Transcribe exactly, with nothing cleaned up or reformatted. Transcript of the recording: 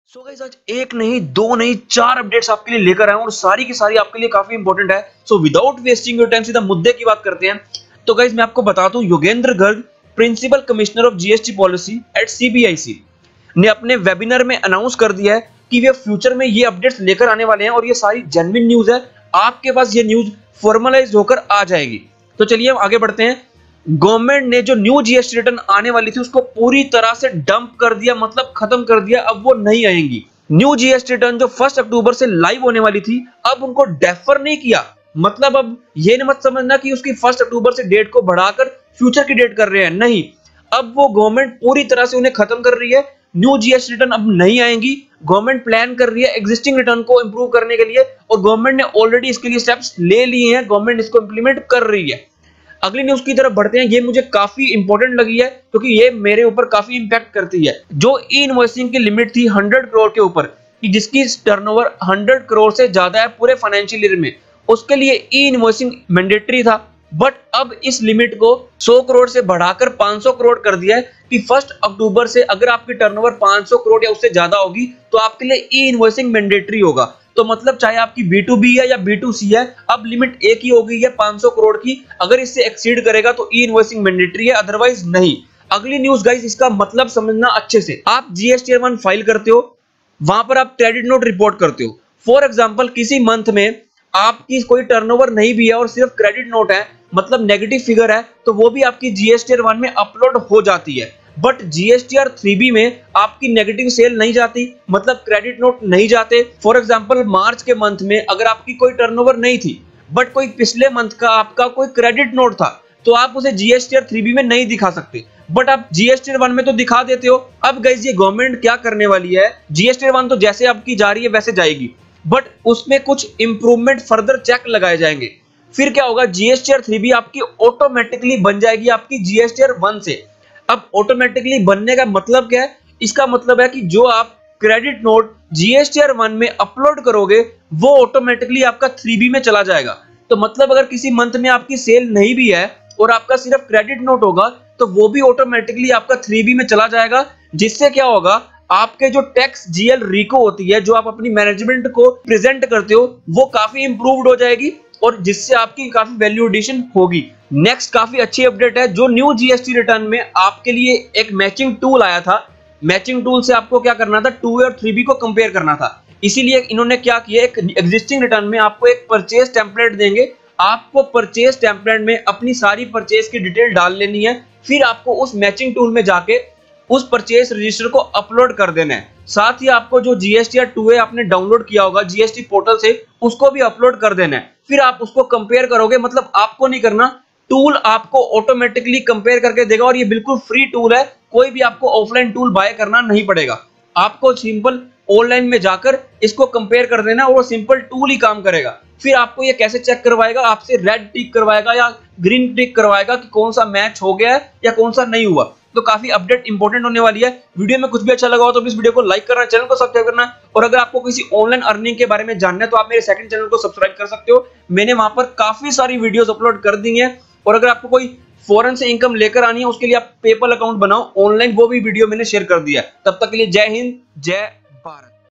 So guys आज एक नहीं दो नहीं चार अपडेट्स आपके लिए लेकर आए हूं और सारी की सारी आपके लिए काफी इंपॉर्टेंट है। So without wasting your time सीधा मुद्दे की बात करते हैं। तो गाइस मैं आपको बताता हूं, Yogendra Garg principal commissioner of GST policy at CBIC ने अपने वेबिनार में अनाउंस कर दिया है कि वे फ्यूचर में ये अपडेट्स लेकर आने वाले हैं और ये सारी जेन्युइन न्यूज है। आपके पास ये न्यूज फॉर्मलाइज होकर आ जाएगी। तो चलिए हम आगे बढ़ते हैं। गवर्नमेंट ने जो न्यू जीएसटी रिटर्न आने वाली थी उसको पूरी तरह से डंप कर दिया, मतलब खत्म कर दिया। अब वो नहीं आएंगी। न्यू जीएसटी रिटर्न जो फर्स्ट अक्टूबर से लाइव होने वाली थी, अब उनको डेफर नहीं किया। मतलब अब ये नहीं मत समझना कि उसकी फर्स्ट अक्टूबर से डेट को बढ़ाकर फ्यूचर की डेट कर रहे हैं, नहीं। अब वो गवर्नमेंट पूरी तरह से उन्हें खत्म कर रही है। न्यू जीएसटी रिटर्न अब नहीं आएंगी। गवर्नमेंट प्लान कर रही है एग्जिस्टिंग रिटर्न को इंप्रूव करने के लिए और गवर्नमेंट ने ऑलरेडी इसके लिए स्टेप्स ले लिए हैं। गवर्नमेंट इसको इंप्लीमेंट कर रही है। अगली न्यूज की तरफ बढ़ते हैं। ये मुझे काफी इंपॉर्टेंट लगी है क्योंकि ये मेरे ऊपर काफी इंपैक्ट करती है। जो ई इनवॉइसिंग की लिमिट थी सौ करोड़ के ऊपर, कि जिसकी टर्नओवर सौ करोड़ से ज्यादा है पूरे फाइनेंशियल ईयर में, उसके लिए ई इनवॉइसिंग मैंडेटरी था। बट अब इस लिमिट को सौ करोड़ से बढ़ाकर पाँच सौ करोड़ कर दिया है कि फर्स्ट अक्टूबर से अगर आपकी टर्नओवर पाँच सौ करोड़ या उससे ज्यादा होगी तो आपके लिए ई इनवॉइसिंग मैंडेटरी होगा। तो मतलब चाहे आपकी बी टू बी है या बी टू सी है, अब लिमिट एक ही हो गई है पाँच सौ करोड़ की। अगर इससे एक्सीड करेगा तो ई इनवॉइसिंग मैंडेटरी है, अदरवाइज नहीं। अगली न्यूज गाइस, इसका मतलब समझना अच्छे से। आप जीएसटी वन फाइल करते हो, वहां पर आप क्रेडिट नोट रिपोर्ट करते हो। फॉर एग्जांपल किसी मंथ में आपकी कोई टर्नओवर नहीं भी है और सिर्फ क्रेडिट नोट है, मतलब नेगेटिव फिगर है, तो वो भी आपकी जीएसटी वन में अपलोड हो जाती है। बट जीएसटीआर थ्री बी में आपकी नेगेटिव सेल नहीं जाती, मतलब क्रेडिट नोट नहीं जाते। फॉर एग्जांपल मार्च के मंथ में अगर आपकी कोई टर्नओवर नहीं थी बट कोई पिछले मंथ का आपका कोई क्रेडिट नोट था, तो आप उसे जीएसटीआर थ्री बी में नहीं दिखा सकते, बट आप जीएसटीआर वन में तो दिखा देते हो। अब गाइस ये गवर्नमेंट क्या करने वाली है, जीएसटीआर वन तो जैसे आपकी जा रही है वैसे जाएगी, बट उसमें कुछ इंप्रूवमेंट फर्दर चेक लगाए जाएंगे। फिर क्या होगा, जीएसटीआर थ्री बी आपकी ऑटोमेटिकली बन जाएगी आपकी जीएसटीआर वन से। अब ऑटोमेटिकली बनने का मतलब क्या है, इसका मतलब है कि जो आप क्रेडिट नोट जीएसटीआर वन में अपलोड करोगे वो ऑटोमेटिकली आपका थ्री बी में चला जाएगा। तो मतलब अगर किसी मंथ में आपकी सेल नहीं भी है और आपका सिर्फ क्रेडिट नोट होगा तो वो भी ऑटोमेटिकली आपका थ्री बी में चला जाएगा। जिससे क्या होगा, आपके जो टैक्स जीएल रिको होती है, जो आप अपनी मैनेजमेंट को प्रेजेंट करते हो, वो काफी इंप्रूव्ड हो जाएगी और जिससे आपकी काफी वैल्यू एडिशन होगी। नेक्स्ट काफी अच्छी अपडेट है। जो न्यू जीएसटी रिटर्न में आपके लिए एक मैचिंग टूल आया था, मैचिंग टूल से आपको क्या करना था, टू ए और थ्री बी को कंपेयर करना था। इसीलिए इन्होंने क्या किया, एक एग्जिस्टिंग रिटर्न में आपको एक परचेज टेम्पलेट देंगे। आपको परचेज टेम्पलेट में अपनी सारी परचेज की डिटेल डाल लेनी है। फिर आपको उस मैचिंग टूल में जाके उस परचेज रजिस्टर को अपलोड कर देना है। साथ ही आपको जो जीएसटीआर टू ए आपने डाउनलोड किया होगा जीएसटी पोर्टल से, उसको भी अपलोड कर देना है। फिर आप उसको कंपेयर करोगे, मतलब आपको नहीं करना, टूल आपको ऑटोमेटिकली कंपेयर करके देगा। और ये बिल्कुल फ्री टूल है, कोई भी आपको ऑफलाइन टूल बाय करना नहीं पड़ेगा। आपको सिंपल ऑनलाइन में जाकर इसको कंपेयर कर देना और वो सिंपल टूल ही काम करेगा। फिर आपको ये कैसे चेक करवाएगा, आपसे रेड टिक करवाएगा या ग्रीन टिक करवाएगा कि कौन सा मैच हो गया है या कौन सा नहीं हुआ। तो काफी अपडेट इंपॉर्टेंट होने वाली है। वीडियो में कुछ भी अच्छा लगा हो तो इस वीडियो को लाइक करना, चैनल को सब्सक्राइब करना। और अगर आपको किसी ऑनलाइन अर्निंग के बारे में जानना है तो आप मेरे सेकंड चैनल को सब्सक्राइब कर सकते हो। मैंने वहां पर काफी सारी वीडियोस अपलोड कर दी हैं। और अगर आपको कोई फॉरेन से इनकम लेकर आनी है, उसके लिए आप पेपल अकाउंट बनाओ ऑनलाइन, वो भी वीडियो मैंने शेयर कर दिया है। तब तक के लिए जय हिंद, जय भारत।